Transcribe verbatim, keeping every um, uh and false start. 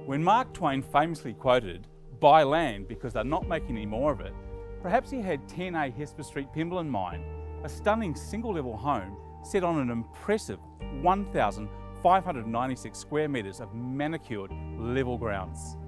When Mark Twain famously quoted, "Buy land because they're not making any more of it," perhaps he had ten A Hesper Street, Pymble in mind, a stunning single-level home set on an impressive one thousand five hundred ninety-six square metres of manicured level grounds.